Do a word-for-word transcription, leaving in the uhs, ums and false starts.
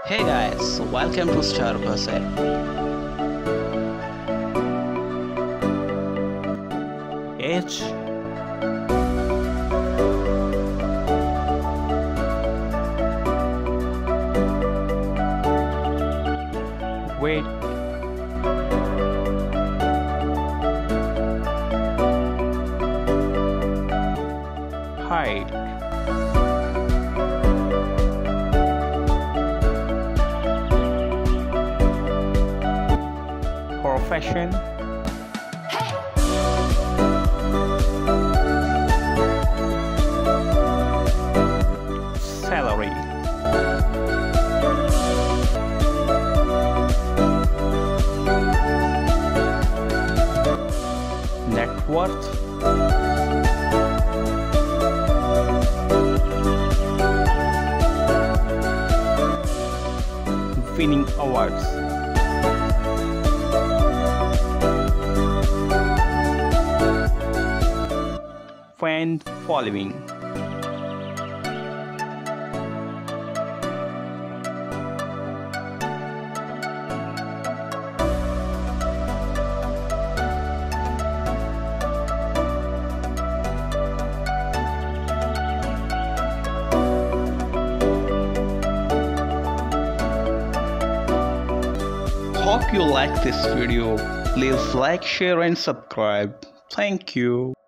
Hey guys, welcome to Star Buzzet. H Wait. Hide. Profession. Salary. Net worth. Winning awards. Fan following. Hope you like this video. Please like, share and subscribe. Thank you.